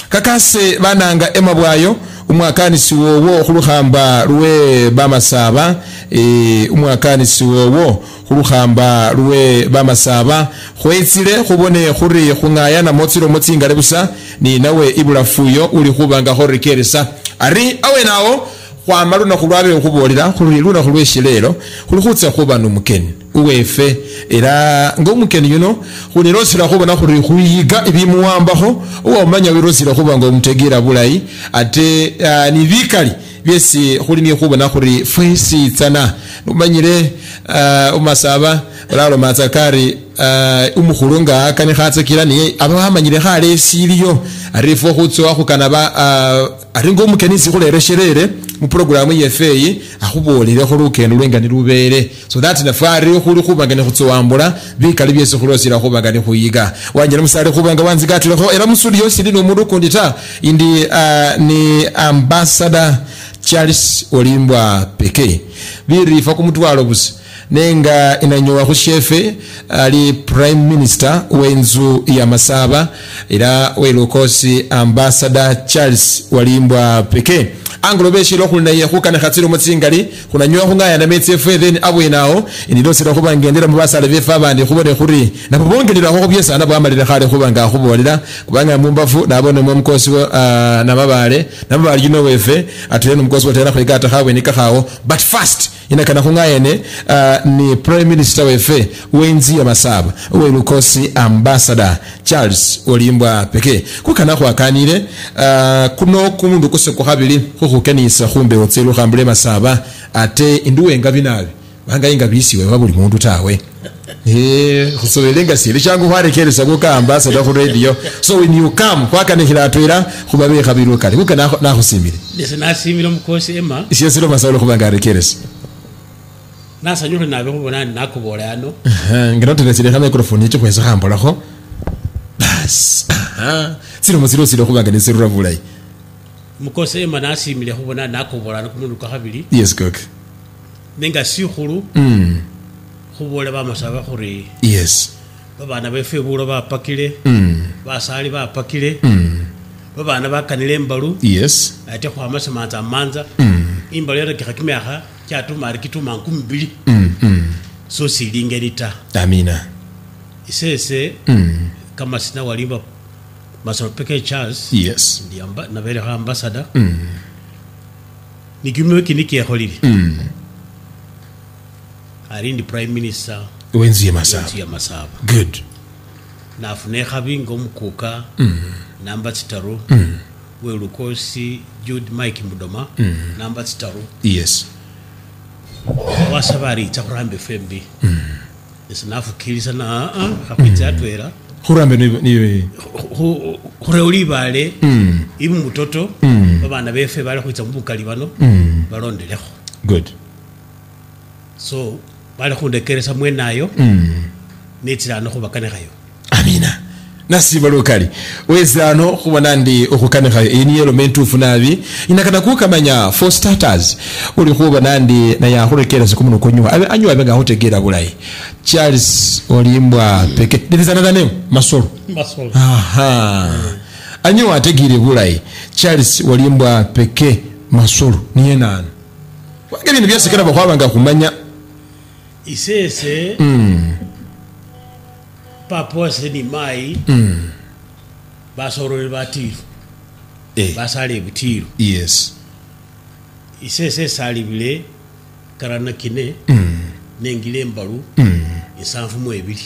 kakase bananga emabwayo umwakanisi wowo khulukhamba luwe bamasaba umwakanisi wowo khulukhamba luwe bamasaba khwetsile khubone khuri khungaya na motsiro motsingale busa ni nawe ibulafuyo uli khubanga khorikeresa ari awe nawo khwamaluna khulwabe khubolera khuli luna khulweshilelo khuli khutsa khuba numukeni uwefe era ngomukeni yuno khulirosira khubona khuri khuyiga ibimuwambakho uwamanya wirosira khuba ngomtegera bulayi ate ni bikali byesi khuli ni khubona khuri fesi tsana numanyire umasaba lalo matsakari umukhulunga kane khatsekira ni abamanyire khale siliyo arifo khutsowa khukanaba ari ngomukenisi khuleresherere mu program yefe akhubolere khulukendo lwengani lubere so that na fari khuli khubangane khutsowambula bikali byese khulosira khubangane khuyiga wanyira musale khubanga wanzigatilekho era musuliyo sili no mundu kundita indi ni ambassador Charles Wolimbwa Peke birifa kumutwalo busi nenga inanyowa khushefe ali prime minister wenzu ya Masaba era welukosi ambassador Charles Wolimbwa Peke anglobeshilo khulinaye khukana khatsiro mutsingali khunanyowa khungaya na metsefe then abwenao indilosira khubangendera mubasale befa abandi khubone khuri nabo bongelera kho byesa nabo amalira khale khubanga khubolera kubanga mumbafu nabone mu mkosi nababale yino wefe atule mkosi watera khigata khawe nikakhawo but first inakana khungayene ni prime minister wefe wenzi ya Masaba welukosi ambassador Charles Wolimbwa Peke kukana khwakanire kuno kumundu kuseko khabili khukenisa khumbe otselo khambule Masaba ate induwenga binabi banga inga bisiwe wabuli mundu tawe khusobelenga sile changu khwarekeresa kuka ambassador khu radio so when you come kwakane khilatwira khubabe khabiru kali kukana nakhusimile lese nasimile mukosi ema isiyesilo Masolo khubanga rekeresa nasanyure nabe khubona nakubola yano ngirotele kha microphone yicho kwesa khambolakho bas silo khubanga nesirura bulayi mukose ema nasimile khubona nakubola kumundu kakhabili yes cook nenga sikhulu khubola bamasaba khuri yes babana befe bulo bapakile basali bapakile babana bakanile embalu yes ate khwamasa manza imbalu yata khakimeha kyatuma arikituma 2 so silingerita amina isese kama sina Wolimbwa Masolo-Peke Charles yes ndiamba nabele kha ambassador nikimwe kiniki yakholile ari ndi prime minister wenzi ya Masaba good nafune khabingo mukuka namba 3 welukosi Jude Mike Mudoma namba 3 yes wasabari tsakurambe fembi esinafu kilisa na khapitsa atwera khurambe ni khurewuli bale ibu mutoto babana befe bale khwitsa mubukali bano balondelekho good so bale khundekeresa mwenayo netsirano khubakanekhayo amina nasiba lokali wezano khubona ndi okhukanekha ini element ufunabi inakana kukamanya for starters uli khubona ndi na ya khurekeresa kumuno konywa anywa benga hotegera bulayi Charles Wolimbwa Peke ndizana dane Masolo aha anywa ategire bulayi Charles Wolimbwa Peke Masolo niye nani wange bintu byasekera bakwabanga kumanya isese Papua seni mai basoro batiru basale butiru yes isese salibile karana kine nengile mbalu isanfu mu ebili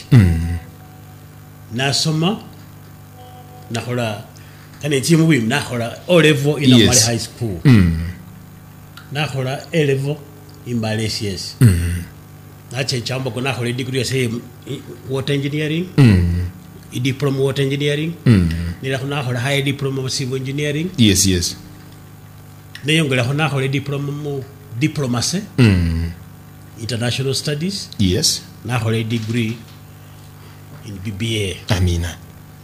nasoma nakhola kane timu bim nakhola O level in Amale high school nakhola A level in Malaysians nache chamba kuna khole degree ya water engineering diploma water engineering nila khona khole high diploma civil engineering yes neyongela khona khole diploma mu diplomacy international studies yes na khole degree in BBA amina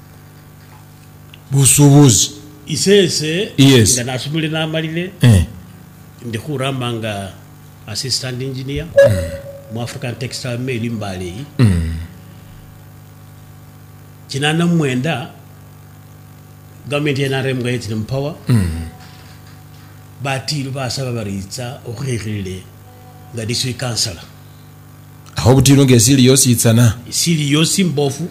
busubuzi isese yes ngana subule na malile ndi khurambanga assistant engineer mu African textile mill mbali kinana mwenda government NRM ga yeti power batilu basaba baritsa okhirire nga district councillor aho butilu nge serious itsana serious mbofu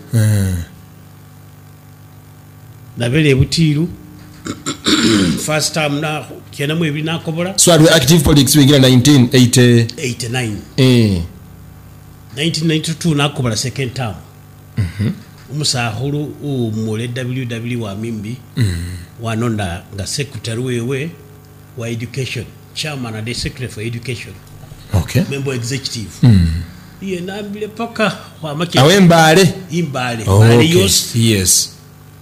nabele butilu first time na kena mwebi nakobola so are active politics wingira 1989 1992 nakobola second term umusahulu umule WW wa AMB wanonda nga secretary wewe wa education chairman and secretary for education okay member executive iye nambile paka wa make awe mbale imbale okay. yos yes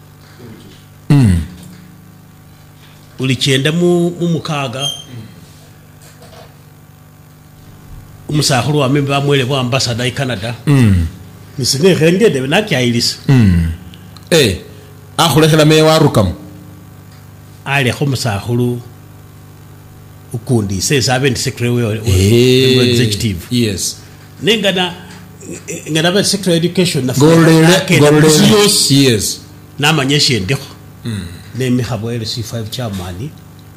ulichenda mu mukaga umusahulu wa member amwele wa ambassador I Canada nisine rengede nakyailisa akhulekela me warukam ale khomusahulu ukundi says I've been secretary executive yes nengana ngana ba secretary education na yes na manyeshe ndiko ne mihabo LC5 chairman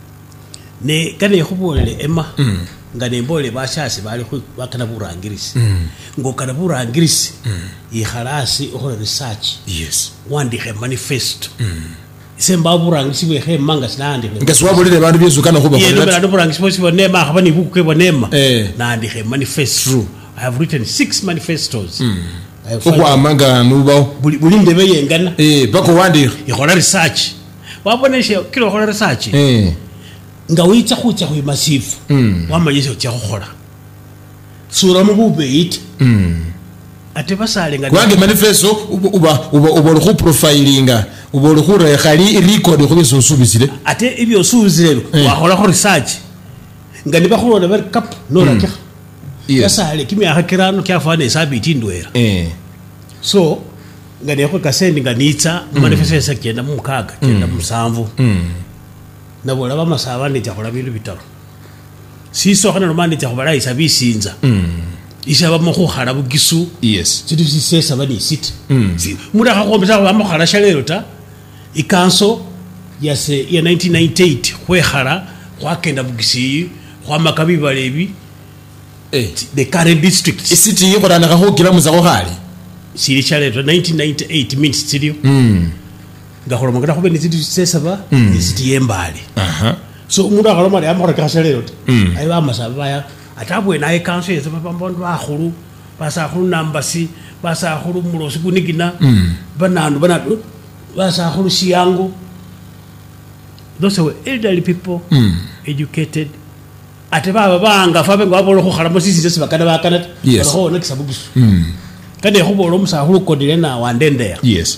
ne kane khubole ema ngane mbole bashasi bali bakana burangirisi ngo kana burangirisi ikhalasi okhola research yes wandikhe manifesto semba burangirisi bwe manga sinandi ngaswabulile bantu byezukana khuba yelo bantu burangirisi bose bonema khabani buke bonema nandikhe manifesto I have written 6 manifestos ukwamanga nubawo buli ndebe yengana bako wandikhe ikhola research waboneshe kilo khola research nga witsa khutsa khu masifu wamanyise utya khokhola sura mu bubeit ate basale nga kwange manifesto uba khu profilinga uba khu rekhali record khu bisosubisile ate ibyo suzile wakhola khu research nga nibakhona bari cap no rakha basale kimya hakirano kyafana isabiti ndwera so nga nekho kasendi nga nitsa manifesto sekenda mu mukaga kenda mu musanvu nabola bamasaba ndija khola bintu bitaro siso khana romani ndija khobala isabisinza isaba mo khokhala bugisu yes sidu sisesa bani sit mura khakombesa bamo khala shalero ta ikanso yase ya 1998 khwekhala khwakenda bugisi khwamakabi balebi the current district isiti yikhorana khokila muzakho khali sili shalero 1998 means studio ngakhola mangata khobe nisidu sesaba isiti yembali so umuntu akhaloma ali amakhora kashalero ayi bamasaba baya atabwe naye kanso yese bambonto akhulu basakhulu nambasi basakhulu mulosi kunigina banandu basakhulu siyango those were elderly people educated ate baba banga fabe ngwabolo khokhala mosisi sese bakana bakana bakho nekisabugisu kane khobolo musakhulu kodile na wandendea yes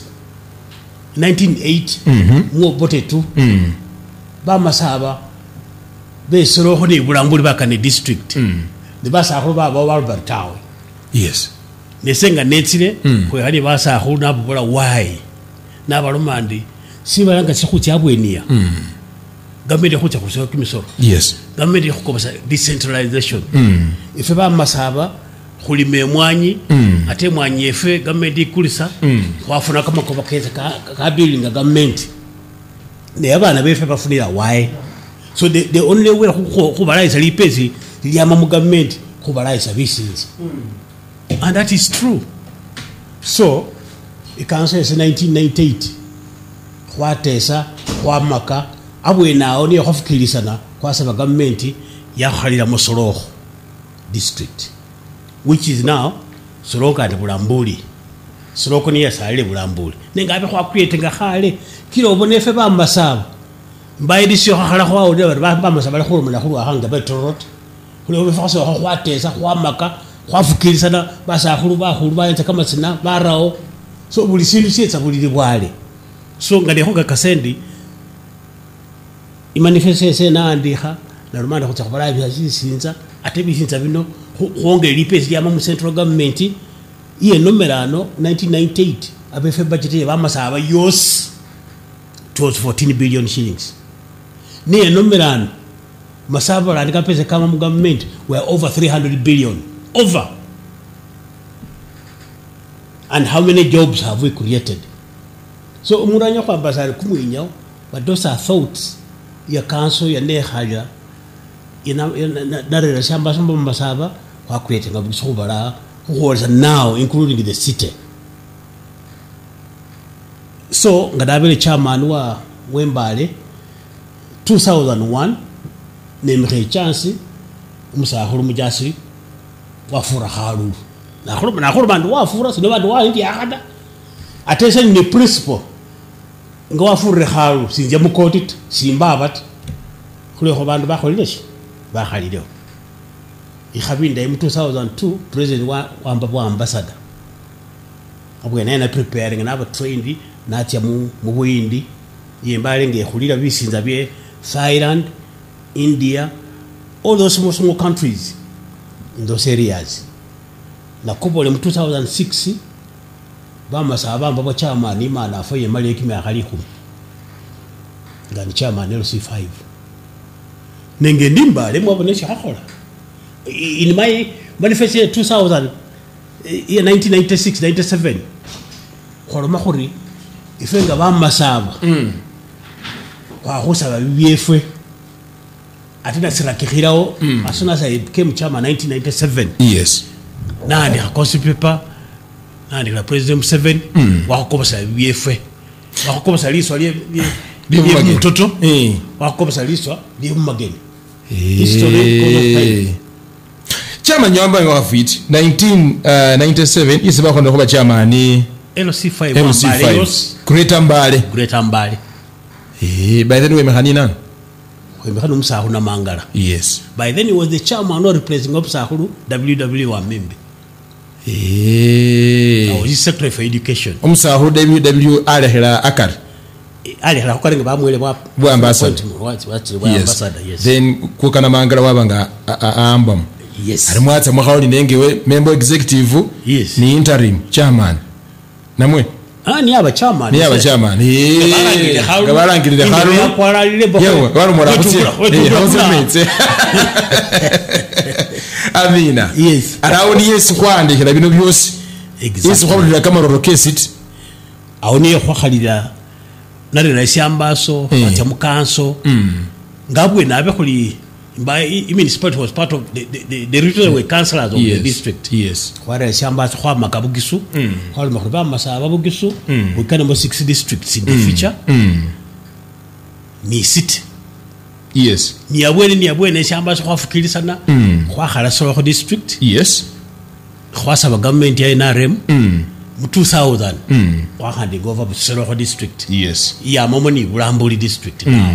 1980 mwobote tu bamasaba besoro khoni bulambuli bakane district ne basakhulu baba Albert Tawe yes nesenga netsile kwe hali basakhulu nabubola why nabalomandi sibalanga sikhutyabwenia gamede khutya khusoko kimisoro yes gamede khukobasa decentralization ife bamasaba khulime emwanyi ate emwanyi efe gamede ikulisa khwafuna kamakoba keza ka building government ne abana befe bafunira why so the only way khubalaisa lipezi liyama mu government khubalaisa bisinzi and that is true so ikanso yase 1998 khwatesa khwamaka abwenawo niyo khwafukilisana khwasaba government yakhalila Masolo district which is now Soroka and Bulambuli Soroko niyo salile Bulambuli nenga abe khwacreate nga khale kilo bonefe bamasaba mbayidisyo khakhala khwawude bamasaba le khulumula khulwa hanga betrot khulo befaso khwatesa khwamaka khwafukilisana basakhulu bakhulu bayenza kamasina barao so buli sindu sietsa bulili bwale so ngalekho kasendi imanifeste sena andikha na rumanda khutsa khubala byasinza ate bisinza bino khongela lipesi lyama mu central government iye nomerano 1998 abefe budget ye bamasaba yos it was 14 billion shillings niye nomerano masaba andika pesa kama mu government were over 300 billion over. And how many jobs have we created? So umuranya kwa basari kumwinyao but those are thoughts ya council ya nekhaja ina narera shamba masaba kwa create ngabusubala who now including the city. So ngadabele chairman wa Wembale 2001 nemre chance umusahulu mujasi wafura halu nakhulu bantu wafura sino bantu wa ndi akada attention ni principle nga wafura halu sinje mukotit simbabat khule ko bantu bakholileshi bakhalileho ikhabinda mu 2002 president wa ambassador abwena na preparing na trained natya mu buyindi yembale ngekhulira bisinza bye Thailand, India, all those small countries in those areas. Na kubole mu 2006 bamasaba baba chairman imana afaye mali kimi akhaliku ngani chairman LC5 nenge ndimba lemwe abonesha hakhola in my manifesto 2000 year 1996 97 khoroma khori ifenga bamasaba kwa khusaba bifwe atina sirakikhirawo asuna sa became chairman 1997. Yes. Nani akosi paper nani la president 7 wakokosa bifwe wakokosa liswa lye mtoto wakokosa liswa lye mumageni history chairman nyamba wa fit 1997 isiba kwenda kuba chairman LC5 Greater Mbale by then we mehanina kwemekana umusahu na mangala. Yes. By then he was the chairman or replacing umusahu WW wa AMB. Now he's secretary for education. Umusahu WW alehera akar. Alehera kukarenga bamwele wa ambassador. Ambassador, yes. Then kukana mangala wabanga ambam. Yes. Alimwatsa mwakhauli nengewe member executive. Yes. Ni interim chairman. Namwe ni aba chairman. Gabalangirire haru. Yewe barumura kutira. Amina. Yes. Arawuni Yesu kwandikira bino byose. Exactly. Yesu kwandikira kamaroro kesit. Awoni khwakhalira narira syambaso atya mukanso. Ngabwe nabe khuli municipality was part of the regional councillors of the district. Yes. Kwara syambaso kwa makabugisu. Kwara makhruba masaba bugisu. We can about 6 districts in the future. Ni city. Yes. Ni abwene syambaso kwa fukilisana. Kwa khalasoro ko district. Yes. Kwa saba government ya NRM. Mu 2000. Kwa handi over Busoro ko district. Yes. Ya momoni Bulambuli district now.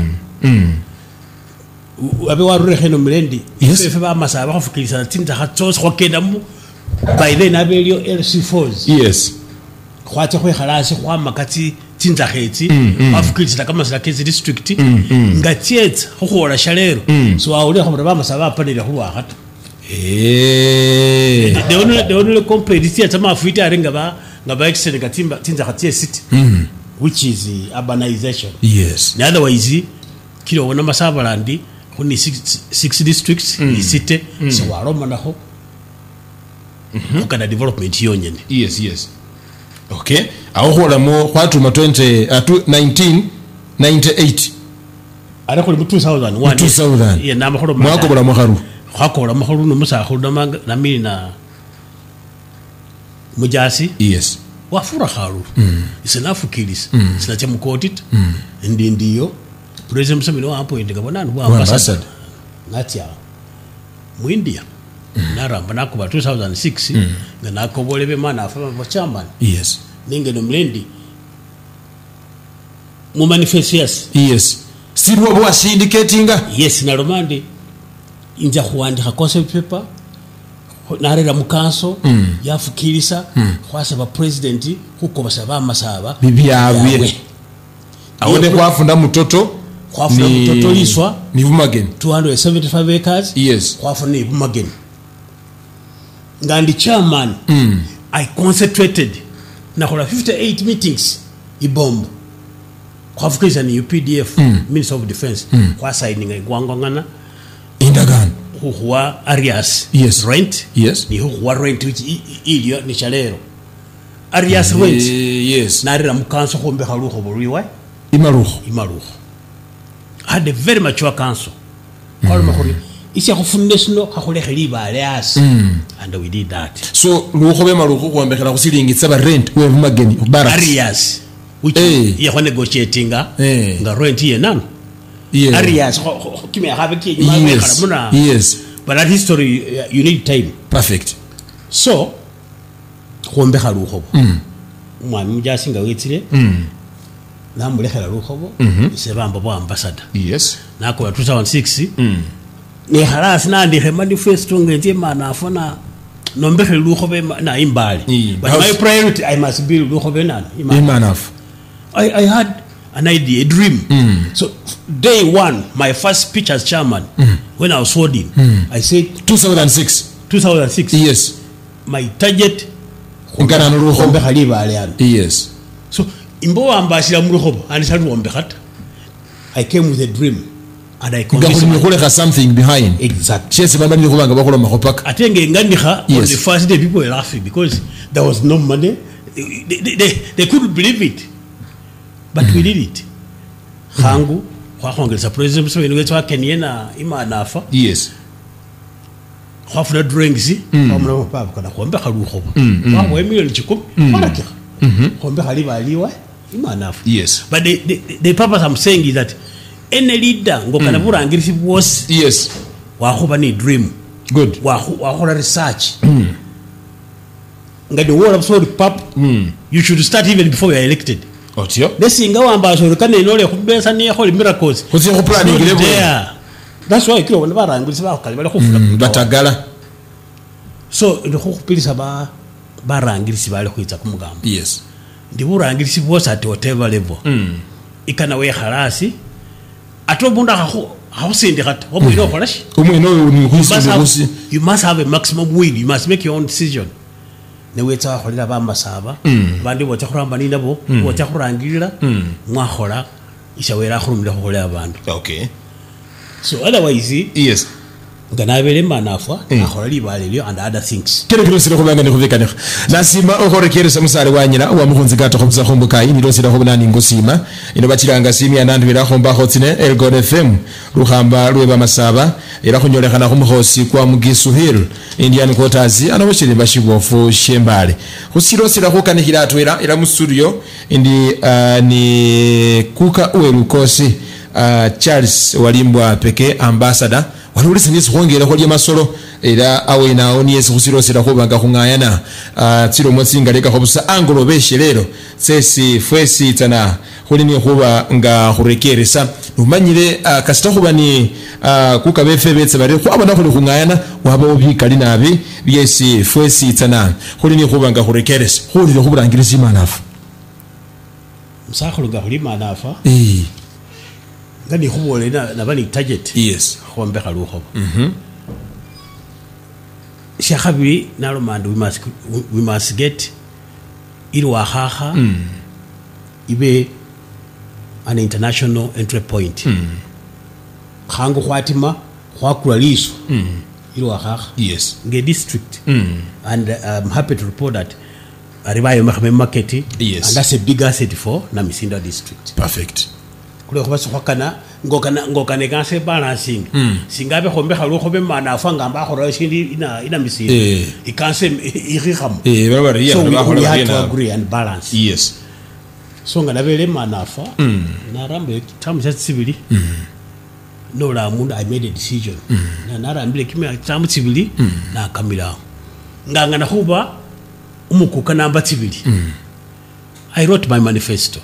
Abe warure heno mlendi ife ba masaba khufukilisa tinza khatsos khokenda mu by then abelio LC4s. Yes. Khwatse khwe khalasi khwa makati tinza khetsi afukilisa kama sakezi district ngatietsa khokhola shalero so awule khomra ba masaba panele khulwa khato the only competition tama afuita arenga ngaba excel katimba tinza khatie city which is urbanization. Yes. Otherwise kilo wona masaba landi kuni 6 districts ni city so waroma naho ukana development yonyene. Yes. Okay. Aho hola mo kwatu ma 1998 ara ko 2001 ye na mahoro mwako bula mwaharu khakora mahoro no musahu na mina mujasi. Yes. Wafura haru isinafu kilis sinache mukotit ndiyo president msemino wa appoint gabona wa ambassador natya mu India naramba nakuba 2006 nganakobolebe mana afa ba chairman. Yes. Ninge no mlendi mu manifesto. Yes. Sirwa bwa syndicatinga. Yes na romande inja kuandika concept paper narera mukanso yafukilisa khwasaba president huko basaba masaba bibi yawe awone kwafunda mutoto liswa ni bumageni 275 acres. Yes. Kwafuna ibumageni ngandi chairman I concentrated na khola 58 meetings ibombo khwafukilisa ni UPDF Minister of Defense kwa signing igwangwangana indagano huwa areas. Yes. Rent. Yes. Ni huwa rent which ilio ni chalero areas rent. Yes. Narira mukanso khombe khaluho boliwa imaruho had a very mature council. Isi akufundesino hakuleke libale asi. And we did that. So luhobe maluko kuambekela kusilingitsa ba rent we mageni barracks. Areas which ye ko negotiatinga nga rent ye none. Areas kimi have ki muna. Yes. But that history you need time. Perfect. So kuambeka luhobo. Mwami mjasinga wetire. Na mulekela luhobo. Sebamba bo ambassador. Yes. Na ko 2006. Ni harasi na ndi manifesto ngenti mana afona nombeke luhobe na imbali. But my priority I must be luhobe na imanaf. I had an idea, a dream. So day one, my first speech as chairman, when I was sworn in, I said 2006. Yes. My target yes. So imbo ambassador muruhobo and salu ombekat. I came with a dream. And I convinced something behind. Exactly. Atenge ngandika on the first day people were laughing because there was no money. They couldn't believe it. But we did it. Hangu kwa kongresa president so ingetwa Kenyana ima nafa. Yes. Kwa funa drinks kwa papa kana kuombe karuhobo. Kwa million chikum maraka. Kuombe kaliba aliwa ima nafa. Yes. But the purpose I'm saying is that any leader ngokana burangirisi bwose yes wakuba ni dream good wakora research ngadi wora so pap you should start even before you are elected otio lesinga wamba so kana inole kubesa ni holy miracles kuti ko planning level that's why kilo barangirisi bakali bali kufuna batagala so ndo kupilisa barangirisi bali kuita kumugamba yes ndi burangirisi bwose at whatever level ikana we harasi atobunda how send it obo ino kolashi you must have a maximum will, you must make your own decision. Ne weta kholera ba masaba bandi bo tsakhuramba ni nabo bo tsakhurangirira mwakhora ishawera khurumira kholela abantu. Okay. So otherwise yes ganabele manafa akhora libalelyo and other things kene kirosira khobanga ne khubekana nasima okhorekeresa musale wanyina wa mukhunzi gato khobza khombukai ni rosira khobunani ngosima ino bachiranga simi anandwira khomba khotsine elgon fm ruhamba lweba masaba era khonyolekhana khumukhosi kwa mugisu hill indian quarters anobochire bashibofu shembale khusirosira khokanikhira atwera era mu studio indi ni kuka uwerukosi Charles Wolimbwa Peke ambassador walulisa nisi khongera kholi masolo era awena oniesi khusirosira khobanga khungayana tsiro motsinga leka khobusa angolo beshelero sesi fwesi tsana kholi ni khuba nga khurekeresa numanyire kasita khuba ni kukabefe betse bari khwabona kholi khungayana waba obikali nabi byesi fwesi tsana kholi ni khuba nga khurekeresa kholi khubulangirisa imanafu msakhulu nga khuli manafa ngani khubole na bali target yes khombe khaluho shakhabi nalomando we must get ilwa khaha ibe an international entry point khangu khwatima khwakula liso ilwa khaha yes nge district and I'm happy to report that aribayo makhame market yes. And that's a big asset for Namisinda district. Perfect. Kule khobasa khokana ngokane kanse balancing singabe khombe khalo khobe mana afanga mba khora shindi ina Misinda ikanse iriham baba ya so we have to agree and balance yes so nganabele mana afa na rambe tamu cha tsibili no la mundu I made a decision na rambile kimya tamu tsibili na kamila nganga na khuba umukuka namba tsibili I wrote my manifesto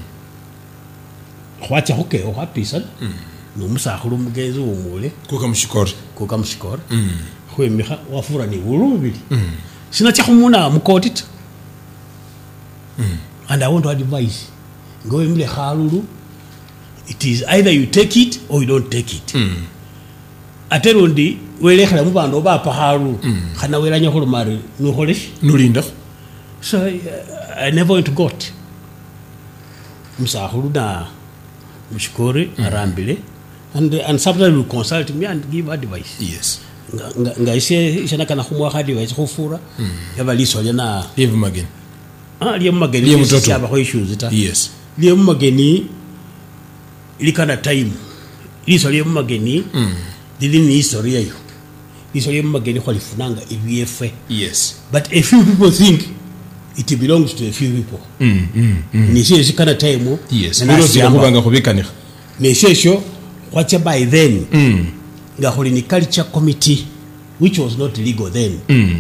khwacha hoke okhapisa no musakhulu mugezi womule kuka mshikor khwemikha wafura ni ulubili sinatya khumuna mukotita and I want to advise go emile khalulu it is either you take it or you don't take it aterundi welekhela mubando bapa khalu khana welanya khulumari nukholeshi nulinda so I never went to God musakhulu na mshikori arambile and sometimes you consult me and give advice yes ngaise shana kana khumwa advice khufura yabaliso yana live mageni liye mageni siyaba kho issues ta yes liye mageni likana time liso lye mumageni lili ni historia yo liso lye mumageni khwalifunanga ebyefe yes but a few people think it belongs to a few people nishe shikana time yes nilo zikubanga kubikanika neshesho kwacha by then nga khuli ni culture committee which was not legal then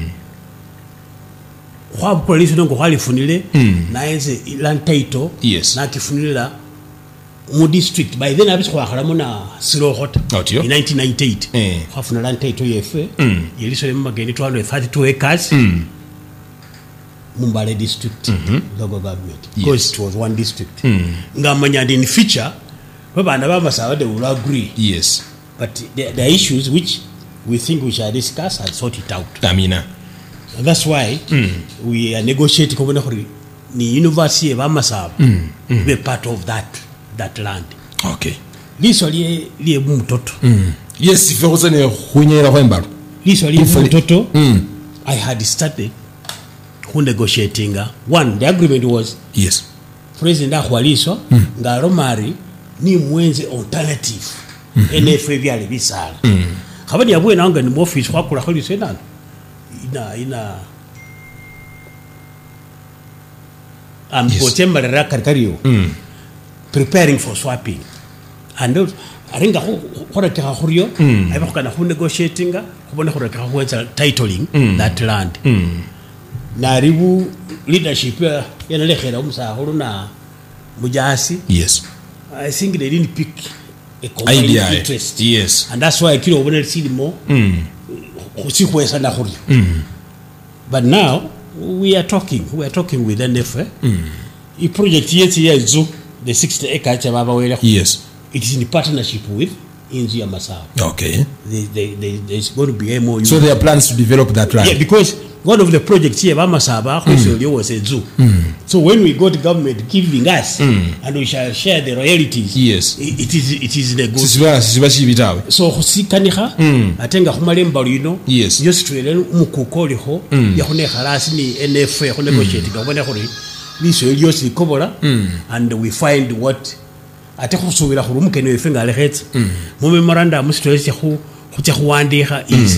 kwa police ndongo khwalifunile naenze land title yes na kifunila mu district by then abisi khwakhalamo na sirohota in 1998 khwafuna land title yefe yeliso le mageni 232 acres Mumbale district local government because it was one district ngamanya in future babana bamasaba they will agree yes but the issues which we think we shall discuss and sort it out amina and that's why we are negotiating kubona khuri ni university ya bamasaba be part of that land okay liso liye mtoto yes ifekoza ne khunyera kwembalo liso liye mtoto I had started negotiating one the agreement was yes president akhwaliso nga romari ni mwenze alternative NFA byali bisala khabani yabwe nanga ni office kwakula khali senana ina am potemba rakariyo preparing for swapping and aringa khoreka khuriyo ayibakana khu negotiating khubona khoreka khwenza titling that land naribu leadership yanalekhera umusakhulu na mujasi yes I think they didn't pick a common interest yes and that's why kilo obone silimo khusikwesa na khuri but now we are talking with NFA I project yezu the 60 acres baba wele yes it is in partnership with Inzi ya Masao okay there's going to be MOU so there are plans to develop that land because one of the projects here Bamasaba was a zoo so when we got government giving us and we shall share the royalties yes it is the good sibashibitawe so khusikaniha atenga khumalemba lino yes just twele mukukoliho yakhune khalasi ni NFA khune negotiate gabone khuri liso eliosi kobola and we find what ate khusubira khuri mukene wefe ngalekhetsa mu memorandum stress khucha khwandikha is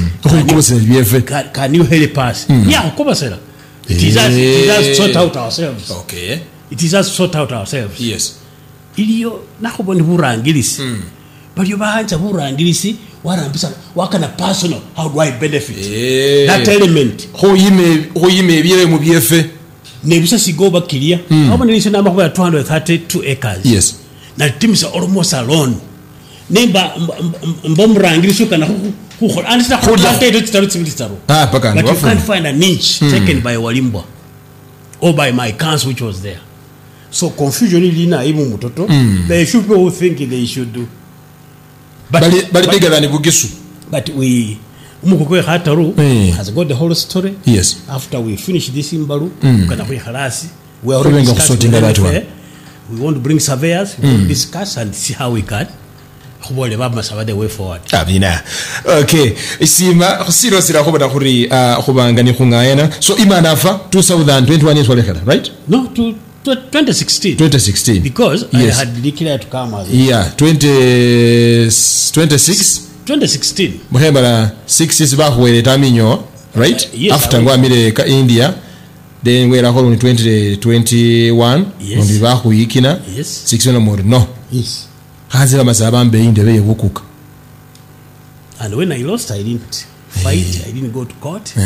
can you help us yeah kobasela it is us sort out ourselves okay it is us sort out ourselves yes iliyo nakhoboni burangilisi baliyo bahanja burangilisi warambisa wakana personal how do I benefit that element khoyime ebyele mu byefe nebisa sigoba kilia abone lisho namba kwa 232 acres yes na timisa almost alone nemba mbomrangilisi kana who understand how but you can't find an inch taken by Wolimbwa or by my council which was there so confusion ilina ibu mutoto there should people who think they should do but bigger than Bugisu but we umukwe khataru has got the whole story yes after we finish this imbaru kana kwe khalasi we are already sorting that one we want to bring surveyors we will discuss and see how we can khubole ba masaba the way forward abina okay isima khusiro sira khobona khuri khubanga ni khungayana so imana afa 2021 is walekhela right no to 2016 because yes. I had declared to come as yeah 2016 muhembala 6 is bakhwele taminyo right yes, after ngwamile ka India then wera kholo ni 2021 ndi bakhuyikina 6 no more no yes hazira masaba mbe indebe yekukuka and when I lost I didn't fight I didn't go to court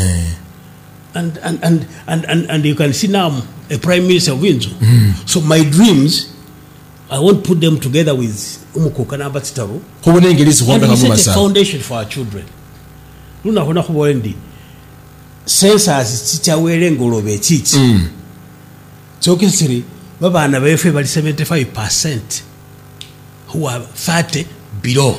and you can see now a prime minister of Windsor so my dreams I won't put them together with umukuka na batitaru khubone ingilisi khombe khamuma sa foundation for our children luna khona khubole ndi census chichawele ngolobe chichi chokesiri babana befe bali 75% who are 30 below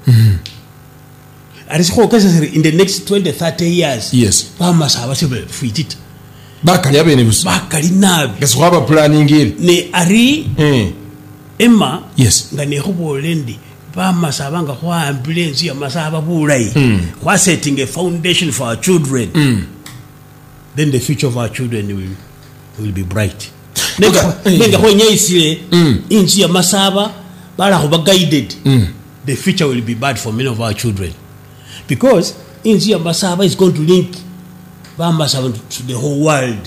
in the next 20-30 years yes bamasaba sebe fuitita bakali abene busu bakali nabi gaswaba planning ile ne ari Emma yes ngane khubolendi bamasaba nga kwa ambulance ya masaba bulai kwa setting a foundation for our children then the future of our children will be bright nenga kwenye isile inchi ya masaba bala khuba guided the future will be bad for many of our children. Because Inzi Masaba is going to link Bamasaba to the whole world.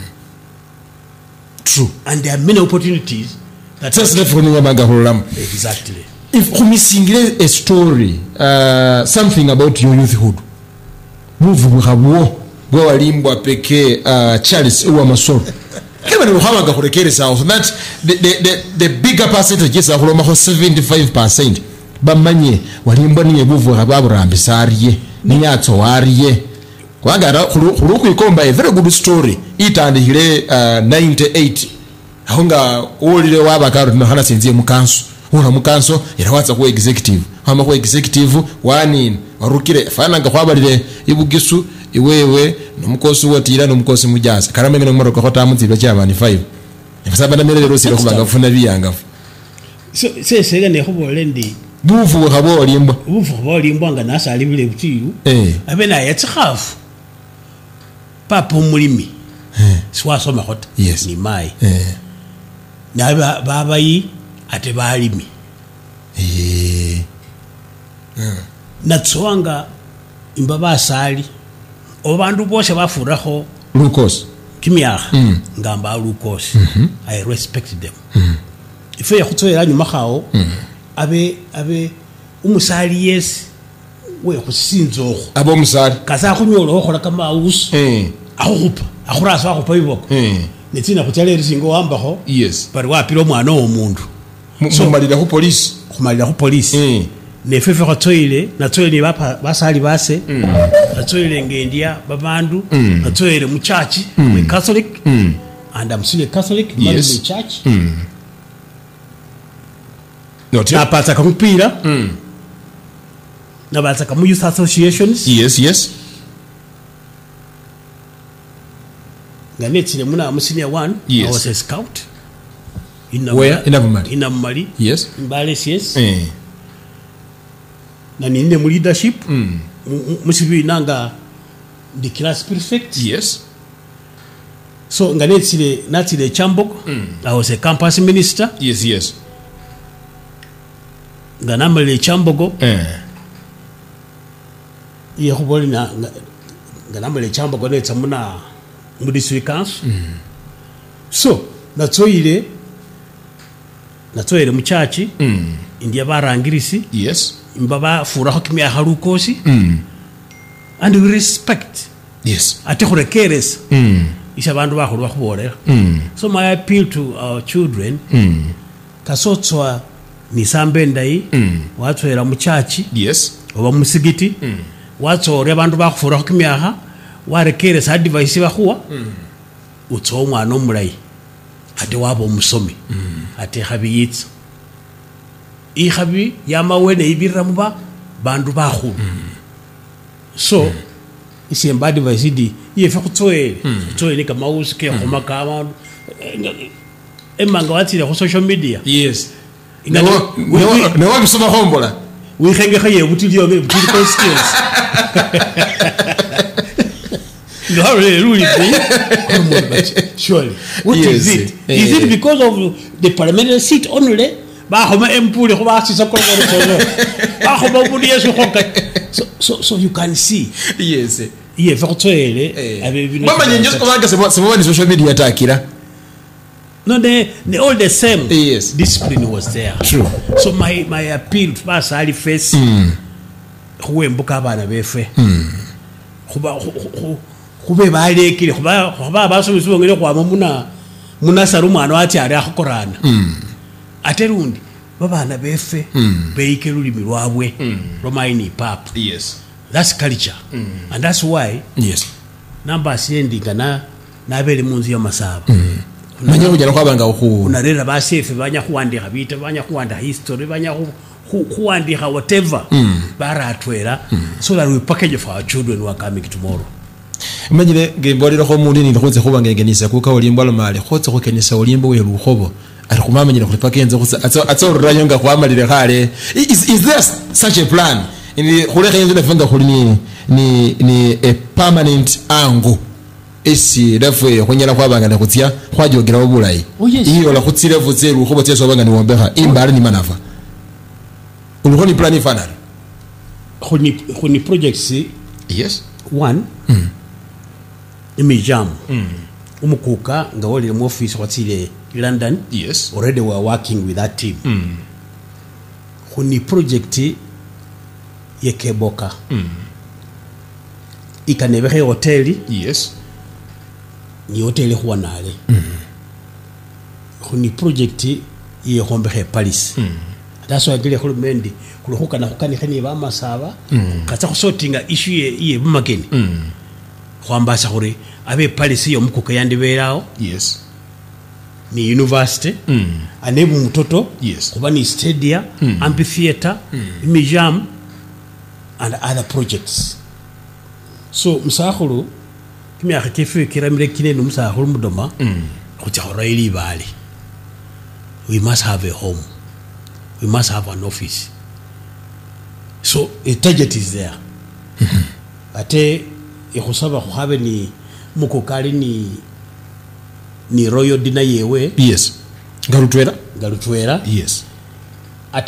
True. And there are many opportunities that exactly. If we missing a story, something about your youthhood, Wolimbwa, Peke, Charles, Masolo. That the bigger percentage is 75%. Bamanye Wolimbwa ni ebuvu ababurambi sariye niyato wariye kwagara kuruku ikomba a very good story itandikire 98 ahonga olire wabakaro tunahana senzie mukanso una mukanso irawatsa ku executive hama ku executive wani warukire fana nga kwabalire ibugisu iwewe nomukosi wotira nomukosi mujaza karamenge nomoro ko tamudzibwa cyabani 5 efasaba namerero sira kubanga funa biyangafu so sega ne hobolendi buvu Wolimbwa nga nasali bile butiyu abena yatsikhafu papa mulimi swasoma hot ni mai na baba yi ate balimi natswanga imbaba asali obandu bose bafuraho Lucas kimyaha ngamba Lucas I respect them ife yakutsoyera nyuma khawo abe umusali yes we kusinzo abo musali kaza kunyolo okhola kama usu akhupa akhurasa akhupa iboko netina kutyalera singo wambaho yes bari wapira omwana omundu kumalira ku police nefefe khotoile natsoile basali base natsoile ngendia babandu natsoile mu church we Catholic and I'm still a Catholic yes. Church napatsa kampira nabatsa kamu youth associations yes ganetsile muna senior 1 I was a scout in Mali yes Mbale yes na ninde mu leadership musibi nanga the class prefect yes so ganetsile natile Chambok I was a campus minister yes ganamale Chambogo yehoboli na ganamale Chambogo netsa muna mu district council so natsoile mu church india barangirisi yes mbaba furaho kimya harukosi and we respect yes ate khurekeres isha bandu bakhulu bakhubolera so my appeal to our children kasotswa ni sambe ndai watsoera mu church yes oba musigiti watsore abantu bakhufura khumyaha warekere sa advice bakhuwa utso mwana omulai ate wabo musomi ate khabiyitsa ikhabi yamawene ibirra muba bandu bakhulu so isemba advice di yefe khutsoele kama uske khomakama emanga watsile khu social media yes no wabisoma khombola wikhenge khaye butiliyo butili skills no really surely what is it is it because of the parliamentary seat only ba khoma empule khoba sisa ko ba khoma budi yeso khoka so you can see yes ye vertuele ave vino mama nyenyo ko banga sema ni social media atakira no they all the same yes discipline was there true so my appeal to basali face khuwembuka abana befe khube balekile khuba basomisa bongere kwama muna saru mwana ati ari akhokorana aterundi babana befe beike lulimi lwabwe romaini pap yes that's culture and that's why yes number sendinga na bele munzi ya masaba manya kujana kwabanga unarera basefe banya kuandika bita banya kuanda history banya kuandika whatever baratwera so that we package for our children who are coming tomorrow imagine ngembolera ko mundi ni khotse kuba ngengenisa kuka Wolimbwa mali khotse ko kenisa Wolimbwa we lukhobo ari kumamenyira kuti pakenze atso ranyonga kwamalire khale is there such a plan in khule khenze nafanga khuli ni a permanent angle esi dafwe khonyala kwabanga na kutsia khwajogera obulayi iyo la khutsire vutseru khubo tseso banga ni wombekha imbali ni manafa ulikuwa ni plan final khuni projects yes one imijam umukuka nga wali mu office watsile London yes already we are working with that team khuni project ye Keboka ikanebekhe hoteli yes ni hoteli khwanale khuni project ye khombekhe Paris that's why gile khulumendi khulukhukana khukanikhani bamasaba katsa khusortinga issue ye bumakeni khwambasa khuri abe Paris yo mukuka yandiberawo yes ni university anebu mutoto yes kuba ni stadium amphitheater museum and other projects so musakhulu kimyakha kefe kiramire kinene musakhulu mudoma khutsa khorayili bali we must have a home we must have an office so a target is there ate ikhusaba khuhabe ni mukokali ni royal dinner yewe yes galutwera yes ate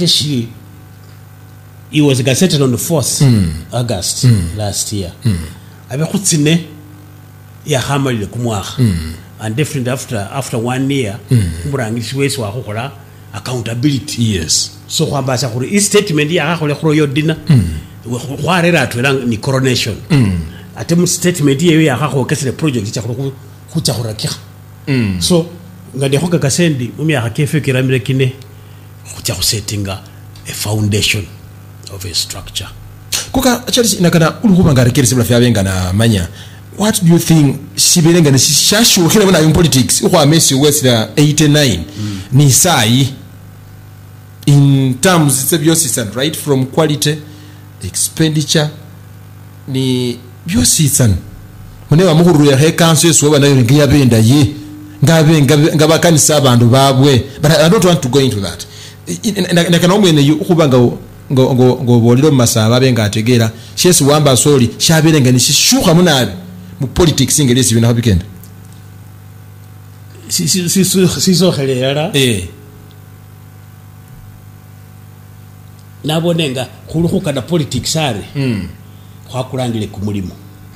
he was gazetted on the 4th August last year abe khutsine ya khamalile kumwakha and definitely after 1 year umurangisi wesi wakhukhola accountability yes so khwambasa khuri i statement ya khakhole royal dinner khwarera atwela ni coronation ate mu statement yewe ya khakhokesele project cha khutsa khurakikha so ngade khoka kasendi mumyakha kefe kiramire kine khutsa khusettinga a foundation of a structure koka charles inakana ulikuba ngarekerese bula fyabenga na manya what do you think sibelenga ne shashu khile bona in politics ukwa Messi West 89 ni sai in terms it's a biosystem right from quality expenditure ni biosystem munewa muhuru ya he council so bana ngiya benda ye ngabakanisa abantu babwe but I don't want to go into that nakana umene ukubanga ngo boliro masaba benga ategera shesi wamba soli shabelenga ni shishuka munabe mu politics ingelesi bina habikenda si so khelera nabonenga khulukhuka na politics are khwakulangile kumulimo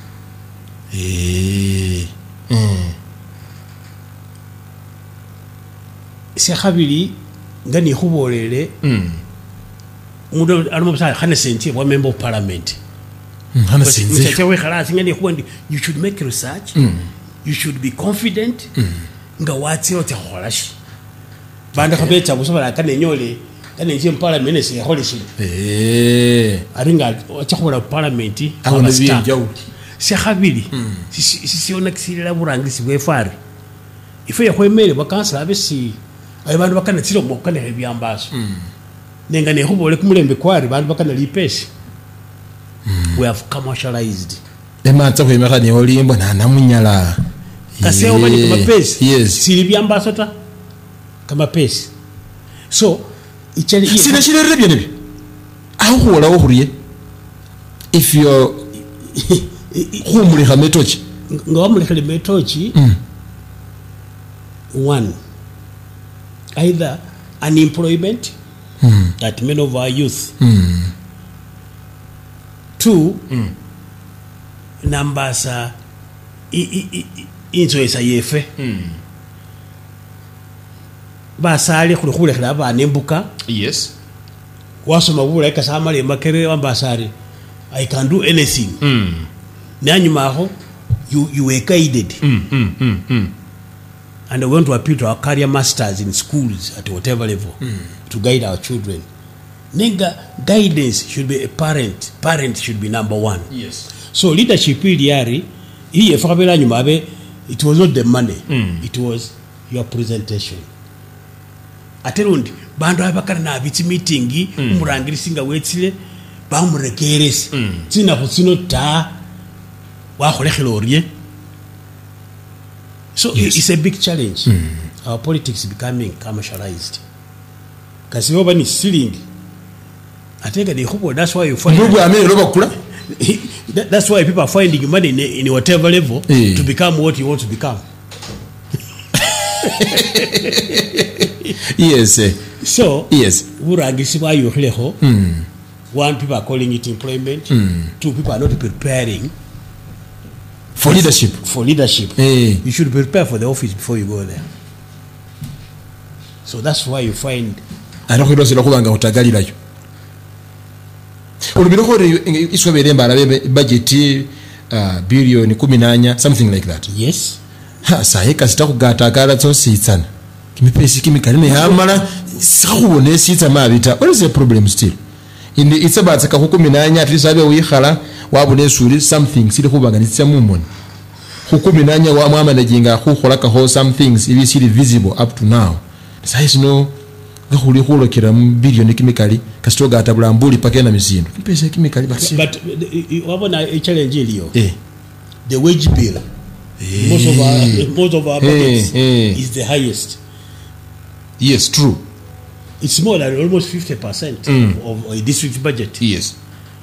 se khabili ngani khubolele mudo alimo sa khane senti wa member of parliament hana sense we khala ngani khwendi you should make research you should be confident nga watsi ote kholashi banda khabetsa busaba kana nyole kana nje parliament se kholishi aringa otakhola parliament awona bijau se khabili siona kisirira burangisi bwefari ife yakhwemele bakansa abesi abantu bakana tsiro mokana ebyambaso nenga ne khubole kumulembe kwari bantu bakana lipesi we have commercialized ematsa khwemeka ne Wolimbwa na namunyala kase omani kama pesi yes sili byambaso ta kama pesi so ichali sina shirere byenebi aho khola wo khuriye if you khumuli khametochi ngawamuli khametochi one either unemployment that many of our youth two numbers inzoesa yefe basali khulekhala abana embuka yes wasoma bula ikasamale makere wambasari I can do anything nanyuma aho you were guided and I want to appeal to our career masters in schools at whatever level to guide our children. Nigga, guidance should be a parent. Parent should be number one. Yes. So leadership yari iye fakabela nyuma be it was not the money. It was your presentation. Aterundi bandu abakana na biti meeting umurangiri singa wetsile ba murekeresi tsina kutsino ta wa kholekhlorie. So yes. It's a big challenge. Our politics is becoming commercialized. Kasi oba ni stealing. I think that's why you find that's why people are finding money in whatever level to become what you want to become. Yes. So, Yes. Buragisibwa yohleho. One, people are calling it employment. Two, people are not preparing for leadership. For leadership. You should prepare for the office before you go there. So that's why you find. I don't know what to budget billion 18 something like that. Yes. Sahi kasita kugatakala so sitsana. Kimipesi kimikali ne hamala sakubone sitsa mabita. What is the problem still? It's about ka 18 at least abe uyikhala wabone suri something sili kubaganitsa mumoni. 18 wa mwamanajinga kukholaka ho some things ili sili visible up to now. Sahi no gahuli khulokera billion kimikali kasito gatabula mbuli pake na mizindo. Kimipesi kimikali basi. But wabona a challenge iliyo. The wage bill. Most of our budgets is the highest. Yes, true. It's more than almost 50% of a district budget. Yes.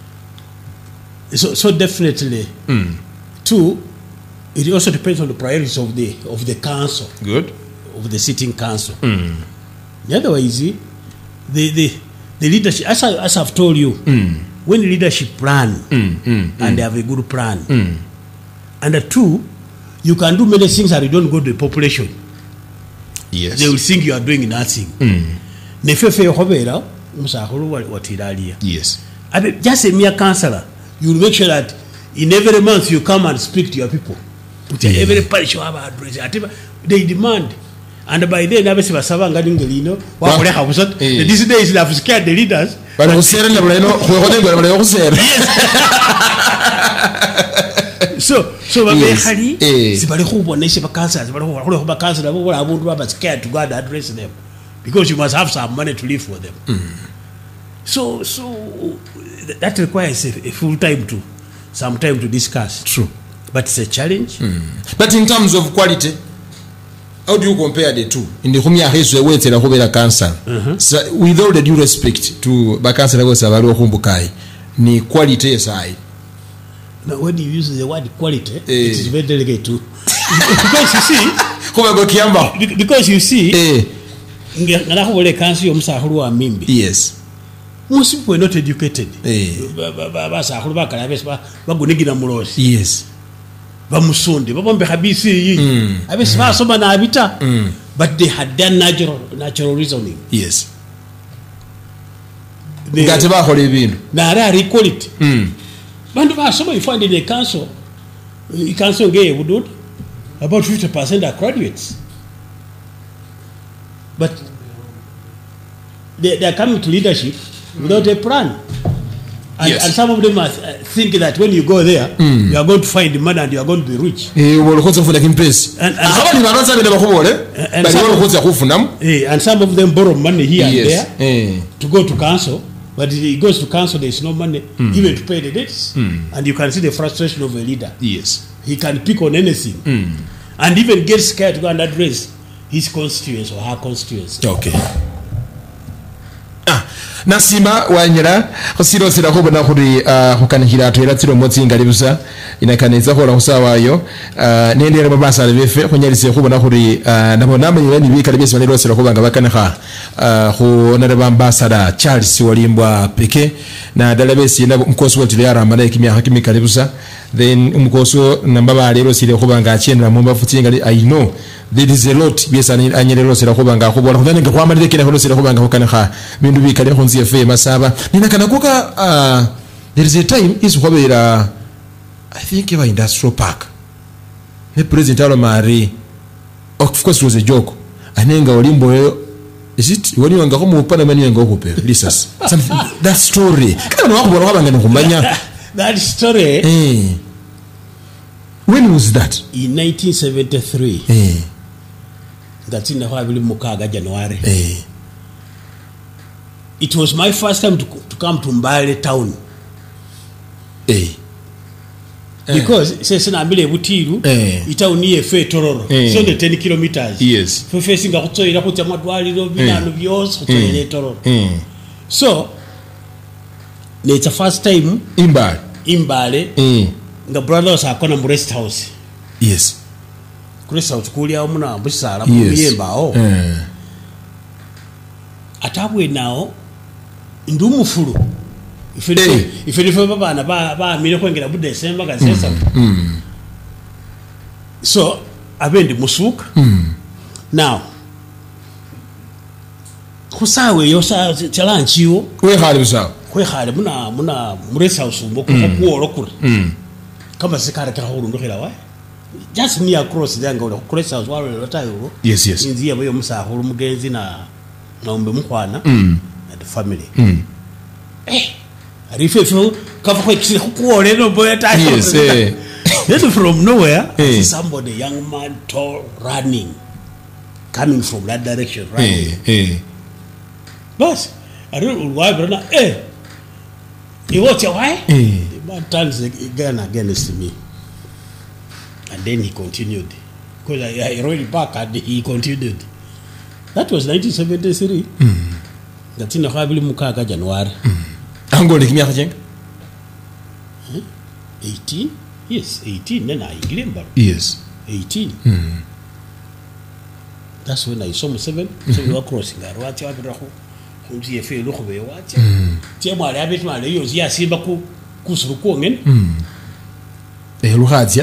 So definitely. Two, it also depends on the priorities of the council. Good. Of the sitting council. Otherwise, the leadership, as I've told you, when the leadership plan and they have a good plan, and the two, you can do many things that you don't go to the population. Yes. They will think you are doing nothing. Yes. Just a mere councillor, you will make sure that in every month you come and speak to your people. Every parish you have an address. They demand. And by then, these days they have scared the leaders. So scared to go and address them because you must have some money to live for them. So that requires a full time to some time to discuss. True, but it's a challenge. But in terms of quality, how do you compare the two? In the Humia history, where it's a cancer. So, with all the due respect to Bakasara Savaro Humbukai, ni quality is high. Now, when you use the word quality, it is very delicate too. Because you see, yes. Most people were not educated. Yes. But they had done natural reasoning. Yes. Now equality. But you find in the council gay would do about 50% are graduates. But they are coming to leadership without a plan. And, and some of them are think that when you go there, you are going to find the money and you are going to be rich. And some of them borrow money here and there to go to council. But if he goes to council, there is no money even to pay the debts. And you can see the frustration of a leader. Yes. He can pick on anything. And even get scared to go and address his constituents or her constituents. Okay. Nasima wanyira osiro sira ko bona kuri hukanihira twera tsiro motsi ngalibusa inakaneza ko la usawayo nendere babasa lefe kunyarise ko bona kuri nabo namanyira ni bika lebese banero sira ko banga bakanaha ko nare ambassador Charles Wolimbwa Peke na dalabesi na mkoso wotile yara amana ikimya hakimi kalibusa then umkoso nambaba lero sira ko banga achendera mu bafutinga I know there is a lot yes anyelero sira ko banga ko bona kudanenge kwa amalire kina ko sira ko banga hukanaha bindu bika le honzi efe masaba nina kanakuka there is a time is kwabera I think eva industrial park the president Alomari of course was a joke anenga Wolimbo is it when you ngako mu parliament yengo kupe lisas that story kana wakubona kwabanga nokumanya that story when was that in 1973 that's in the Mukaga January it was my first time to come to Mbale town. Because since I'm able to it only a fair tororo. It's only 10 kilometers. Yes. For facing a hotel, I put a madwali, of yours, so it's a first time in Mbale. The brothers are going to rest house. Yes. Chris out Kulia Muna Busara, atabwe now ndumufulu ife babana ba mire kwengera bu December ga sesa so abendi musuka now kusawe yo sa chalanchiwo kwe khale muna muresa usumbo ko kuolokura kama sikara ka huru ndokela wa just near across there ngolo kuresa wale latayo yes inzi yabo yo musahuru mugenzi na umbe mukwana and family arife fo kafa ko ikisi kuole no boy tayo yes then from nowhere somebody young man tall running coming from that direction running boss I don't why brother you watch why the man turns again against me and then he continued because I already back and he continued. That was 1973 that's in the habili mukaka January angole kimyaka jenga 18 yes 18 then I remember yes 18 that's when I saw my 7 so we were crossing arwati wabiraho kunzi efe lokhobe wati tiemwale abetu male yo zia simba ku kusuruko ngen Luhatia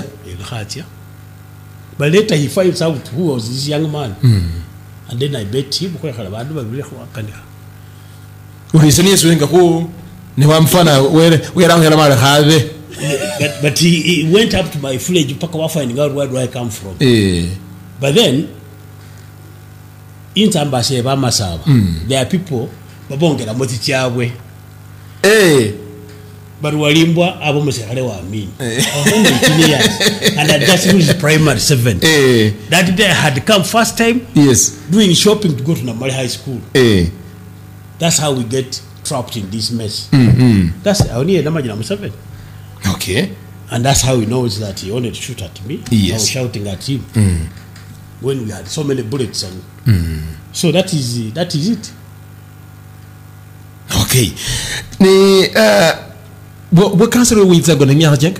but later he finds out who was this young man and then I bet him kwa khala bantu babili khwakanya uhisani yesuenga ku ni wamfana were hela male khave but he went up to my village paka wa finding out where do I come from but then in Tambashe ba Masaba there are people babongera moti kyabwe but Wolimbwa abo musekale wa amini only 18 years and I just finished primary 7 that day I had come first time doing shopping to go to Namale High School that's how we get trapped in this mess that's only number 7 okay and that's how he knows that he wanted to shoot at me I was shouting at him when we had so many bullets and so that is it okay ni what cancer we are going to nyaka jenga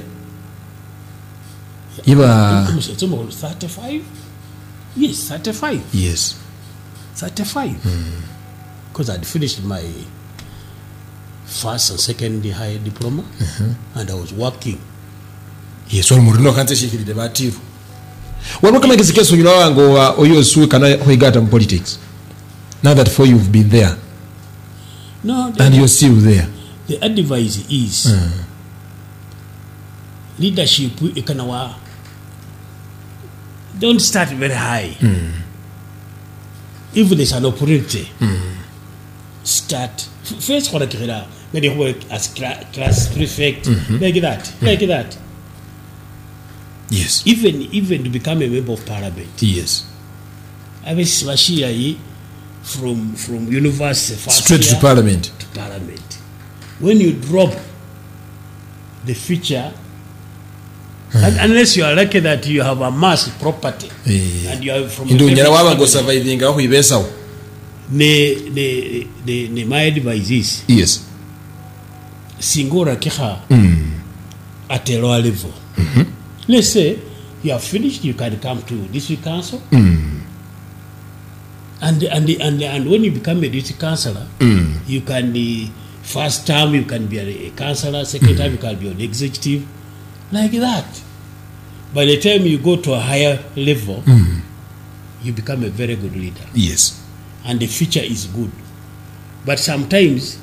iba 35 yes 35 yes 35 because I'd finished my first and second high diploma and I was working yes all murino kanze shikiri de batiru wano kama kizikeso nyina wango oyo suwe kana hoigata in politics now that for you've been there no and you're still there the advice is leadership ikanawa don't start very high if there's an opportunity start first for the when you work as class prefect like that yes even to become a member of parliament yes I was Mashia from university straight to parliament when you drop the feature unless you are lucky that you have amassed property and you are from ndunyara wabango surviving aho ibesawo ne my advice is yes singora kiha at a lower level let's say you have finished you can come to district council and when you become a district councillor you can be first term you can be a councillor second time you can be an executive like that by the time you go to a higher level you become a very good leader yes and the future is good but sometimes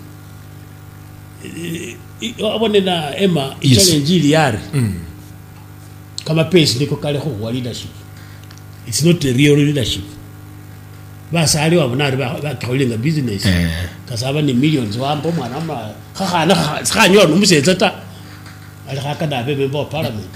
abonena Emma challenge iliyari kama pace niko kale ho leadership it's not a real leadership basali wabonari bakholinga business kasaba ni millions wambo mwana ma khana khanyo numusetsa ta ali khakada bebe bo parliament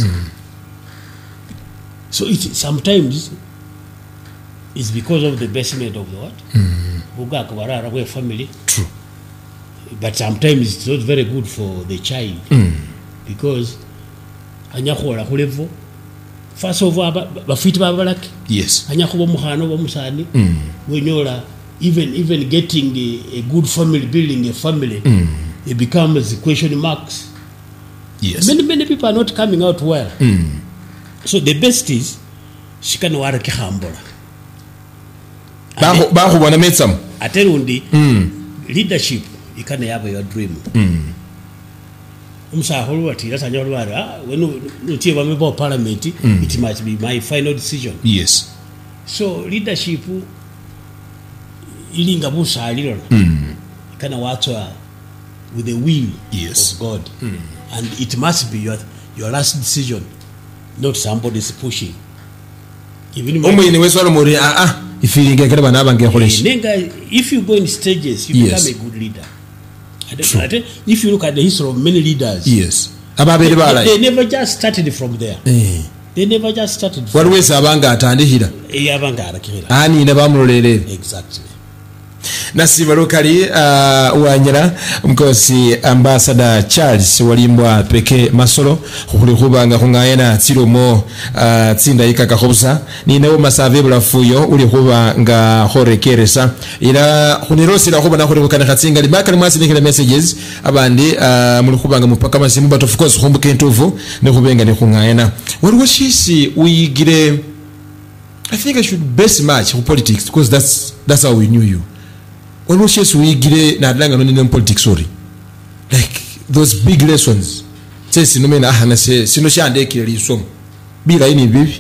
so it sometimes is because of the basement of the what buga kabarara we family true but sometimes it's not very good for the child because anyakhola khulevo first of all bafiti babalaki yes anyakho bomukhano bomusani wenyola even getting a good family building a family it becomes question marks yes many people are not coming out well so the best is shikana wara ki khambola baho bona metsam aterundi leadership ikane yaba your dream umsaholo wathi lasanya olwari when uthi bamebo parliament it must be my final decision. Yes. So leadership ilinga busaliro kana watwa with the will of God and it must be your last decision, not somebody's pushing. Even if you go in stages, you become a good leader. If you look at the history of many leaders, they never just started from there. They never just started from there. Exactly. Nasiba lokali wanyara mkosi ambassador Charles Wolimbwa Peke Masolo kuli kubanga kungayena tiromo tsinda ikaka khobsa ni nawo masave bulafuyo uli kubanga horekeresa ila kunirosira kuba nakho kukana khatsinga libakali mwasi nikira messages abandi muli kubanga mupaka masimu but of course khumbuke ntuvu ne kubenga ne kungayena waliwo shisi uyigire. I think I should base much for politics because that's how we knew you. When we just we get na danga no in politics, sorry, like those big lessons. Say sinomena ahana say sino shande kiri som. Bila ini bibi.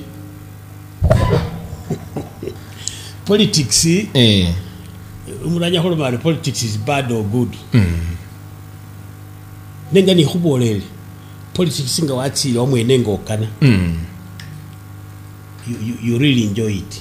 Politics umuranya holo mari politics is bad or good. Nenga ni hubolele. Politics singa watsi omwe nengo kana. You really enjoy it.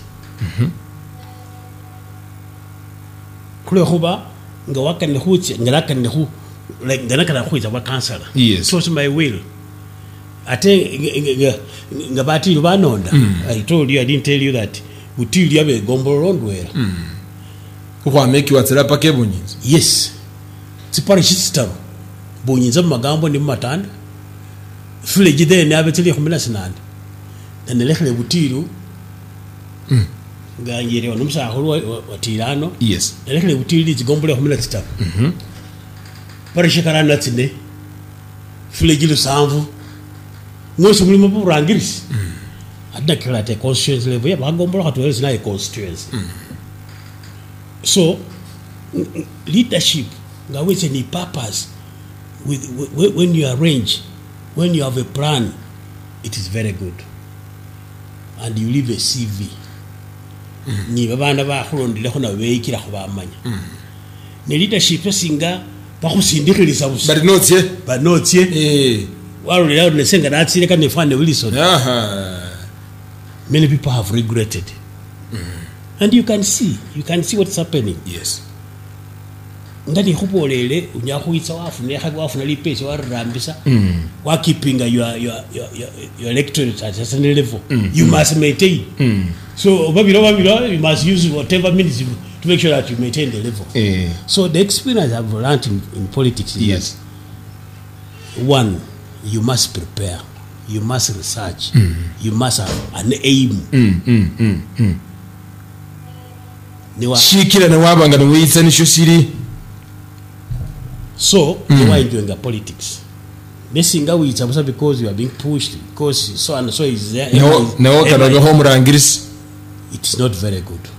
Kule huba nga wakane huchi ngalakane hu like ngalakana huiza wa counselor. Yes. So my will. Ate nga bati lubanonda. I told you, I didn't tell you that. Utili yabe gombolo ndwera. Kwa make you atela pake bunyinza. Yes. Tsipari shitaro. Bunyinza magambo ni matanda. Fule jide ne abeteli khumela sinanda. Nelekhle butiru nganyere wanumsaholo watirano. Yes. Nelekhle butiru zigombole khumela tsitabu parishikara natsine fulegilu samvu ngosi mulimo burangirisi adakira te constituency level ya bagombola khatweleza na constituency. So leadership ngawese ni purpose with when you arrange, when you have a plan, it is very good. And you leave a CV. Ni babana ba khulondile khona wekira khubamanya. Ne leadership singa bakhusindikilisa busa. But not ye. Walula ne senga natsile kan nefane Wilson. Many people have regretted. And you can see what's happening. Yes. Ndani khupolele unyakhuyitsa wafuna lipesi warambisa wakipinga your electorate at a certain level. You must maintain. So babilo you must use whatever means to make sure that you maintain the level. So the experience I've learned in politics is yes. One, you must prepare, you must research, you must have an aim. Shikira na wabanga no witsa ni shosiri. So you are doing the politics. Mesinga witsa because you are being pushed, because so and so is there. No, kana go home rangiris. It is not very good.